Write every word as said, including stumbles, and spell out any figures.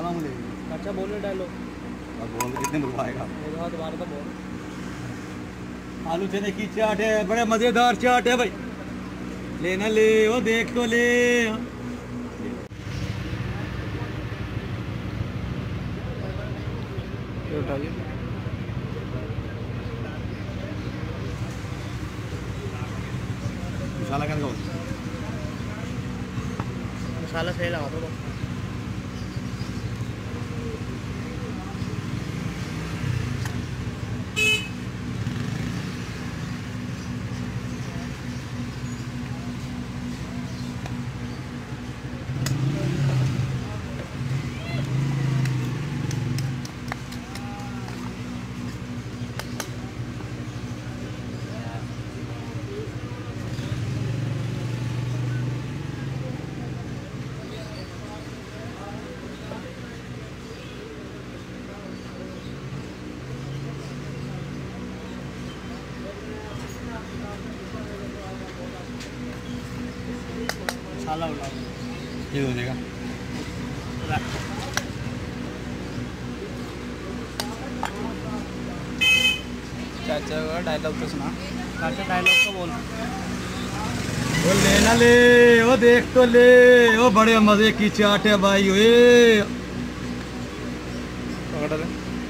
आराम ले। अच्छा बोलो डायलॉग। अब बोल कितने बुलवाएगा? मेरा तुम्हारा तो बोल। आलू चने की चाट है, बड़े मजेदार चाट है भाई, लेना ले वो देख तो ले। उठाइए मसाला क्या लगाओ? मसाला सही लगा दो। मसाला उठाओ, ये हो जाएगा। चाचा का डायलॉग तो सुना। चाचा डायलॉग तो बोल। वो लेना ले वो देख तो ले, वो बड़े मजे की चाट है भाई। ये पकड़ ले।